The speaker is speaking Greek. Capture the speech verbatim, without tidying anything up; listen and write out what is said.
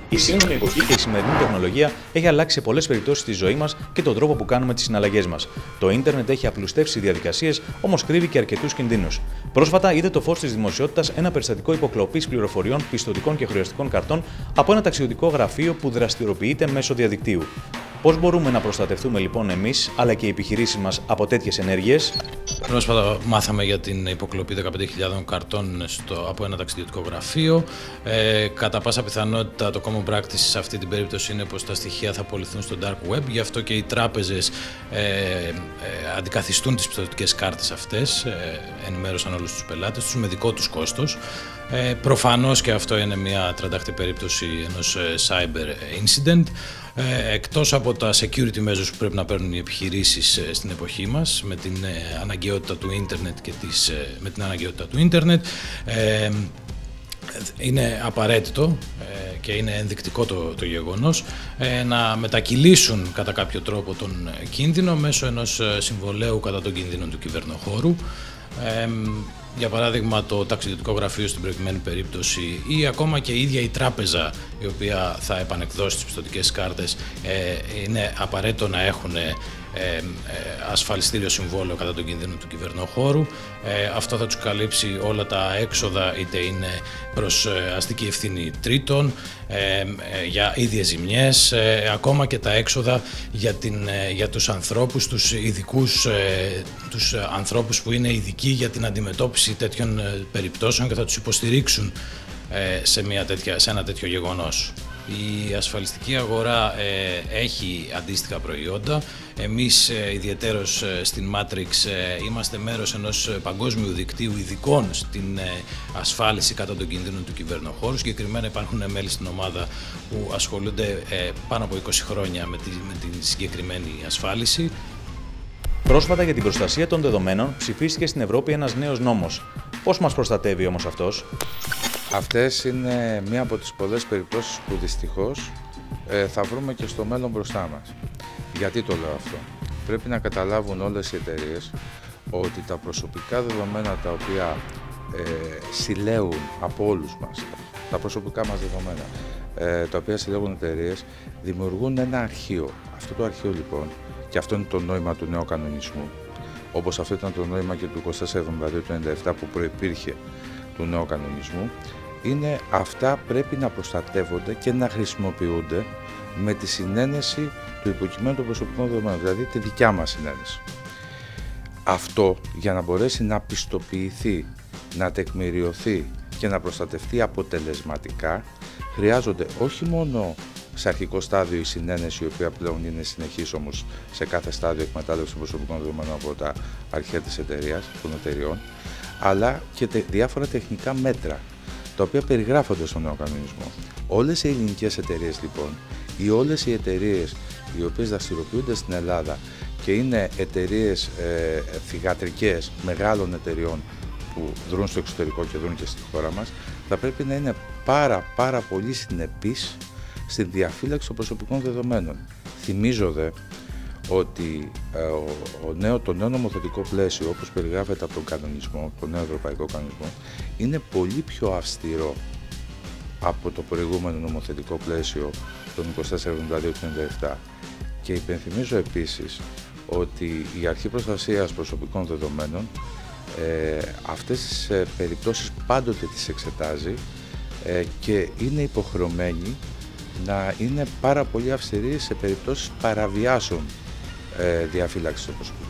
Η σύγχρονη εποχή και η σημερινή τεχνολογία έχει αλλάξει σε πολλές περιπτώσεις τη ζωή μας και τον τρόπο που κάνουμε τις συναλλαγές μας. Το ίντερνετ έχει απλουστεύσει διαδικασίες, όμως κρύβει και αρκετούς κινδύνους. Πρόσφατα είδε το φως της δημοσιότητας ένα περιστατικό υποκλοπής πληροφοριών πιστωτικών και χρεωστικών καρτών από ένα ταξιδιωτικό γραφείο που δραστηριοποιείται μέσω διαδικτύου. Πώς μπορούμε να προστατευτούμε λοιπόν εμείς αλλά και οι επιχειρήσεις μας από τέτοιες ενέργειες? Πρόσφατα μάθαμε για την υποκλοπή δεκαπέντε χιλιάδων καρτών στο, από ένα ταξιδιωτικό γραφείο. Ε, κατά πάσα πιθανότητα το common practice σε αυτή την περίπτωση είναι πως τα στοιχεία θα απολυθούν στο dark web. Γι' αυτό και οι τράπεζες ε, ε, αντικαθιστούν τις πιστωτικές κάρτες αυτές, ε, ενημέρωσαν όλους τους πελάτες τους με δικό τους κόστος. Ε, προφανώς και αυτό είναι μια τρανταχτή περίπτωση ενός cyber incident. Ε, εκτός από τα security measures που πρέπει να παίρνουν οι επιχειρήσεις ε, στην εποχή μας, με την ε, αναγκαιότητα του ίντερνετ και τις, ε, με την αναγκαιότητα του ίντερνετ, ε, είναι απαραίτητο ε, και είναι ενδεικτικό το, το γεγονός ε, να μετακυλήσουν κατά κάποιο τρόπο τον κίνδυνο μέσω ενός συμβολέου κατά των κινδύνων του κυβερνοχώρου. Ε, για παράδειγμα το ταξιδιωτικό γραφείο στην προηγουμένη περίπτωση ή ακόμα και η ίδια η τράπεζα η οποία θα επανεκδώσει τις πιστωτικές κάρτες, ε, είναι απαραίτητο να έχουν ε, ε, ασφαλιστήριο συμβόλαιο κατά τον κίνδυνο του κυβερνοχώρου. Ε, αυτό θα τους καλύψει όλα τα έξοδα, είτε είναι προς ε, αστική ευθύνη τρίτων, ε, ε, για ίδιες ζημιές, ε, ακόμα και τα έξοδα για, την, ε, για τους ανθρώπους, τους ειδικούς, ε, τους ανθρώπους που είναι ειδικοί για την αντιμετώπιση τέτοιων ε, περιπτώσεων και θα τους υποστηρίξουν ε, σε, μια τέτοια, σε ένα τέτοιο γεγονός. Η ασφαλιστική αγορά ε, έχει αντίστοιχα προϊόντα. Εμείς ε, ιδιαιτέρως ε, στην Matrix ε, είμαστε μέρος ενός παγκόσμιου δικτύου ειδικών στην ε, ασφάλιση κατά των κινδύνων του κυβερνοχώρου. Συγκεκριμένα υπάρχουν μέλη στην ομάδα που ασχολούνται ε, πάνω από είκοσι χρόνια με τη, με την συγκεκριμένη ασφάλιση. Πρόσφατα για την προστασία των δεδομένων ψηφίστηκε στην Ευρώπη ένας νέος νόμος. Πώς μας προστατεύει όμως αυτός? Αυτές είναι μία από τις πολλές περιπτώσεις που δυστυχώς ε, θα βρούμε και στο μέλλον μπροστά μας. Γιατί το λέω αυτό? Πρέπει να καταλάβουν όλες οι εταιρείες ότι τα προσωπικά δεδομένα τα οποία ε, συλλέγουν από όλους μας, τα προσωπικά μας δεδομένα, ε, τα οποία συλλέγουν εταιρείες, δημιουργούν ένα αρχείο. Αυτό το αρχείο λοιπόν, και αυτό είναι το νόημα του νέου κανονισμού, όπως αυτό ήταν το νόημα και του είκοσι τέσσερα εβδομήντα δύο του ενενήντα επτά που προϋπήρχε του νέου κανονισμού, είναι αυτά πρέπει να προστατεύονται και να χρησιμοποιούνται με τη συνένεση του υποκειμένου των προσωπικών δεδομένων, δηλαδή τη δικιά μας συνένεση. Αυτό για να μπορέσει να πιστοποιηθεί, να τεκμηριωθεί και να προστατευτεί αποτελεσματικά, χρειάζονται όχι μόνο σε αρχικό στάδιο η συνένεση, η οποία πλέον είναι συνεχής όμως σε κάθε στάδιο εκμετάλλευση των προσωπικών δεδομένων από τα αρχεία της εταιρείας, των εταιριών, αλλά και τε, διάφορα τεχνικά μέτρα, τα οποία περιγράφονται στον νέο κανονισμό. Όλες οι ελληνικές εταιρείες λοιπόν, ή όλες οι εταιρείες οι οποίες δραστηριοποιούνται στην Ελλάδα και είναι εταιρείες ε, θυγατρικές μεγάλων εταιρεών που δρούν στο εξωτερικό και δρούν και στη χώρα μας, θα πρέπει να είναι πάρα πάρα πολύ συνεπείς στη διαφύλαξη των προσωπικών δεδομένων. Θυμίζω δε ότι ε, ο, ο νέο, το νέο νομοθετικό πλαίσιο, όπως περιγράφεται από τον κανονισμό, τον νέο ευρωπαϊκό κανονισμό, είναι πολύ πιο αυστηρό από το προηγούμενο νομοθετικό πλαίσιο, τον είκοσι τέσσερα εβδομήντα δύο του ενενήντα επτά. Και υπενθυμίζω επίσης ότι η Αρχή Προστασίας Προσωπικών Δεδομένων ε, αυτές τις ε, περιπτώσεις πάντοτε τις εξετάζει ε, και είναι υποχρεωμένη να είναι πάρα πολύ αυστηρή σε περιπτώσεις παραβιάσεων ε, διαφύλαξης των προσωπικών.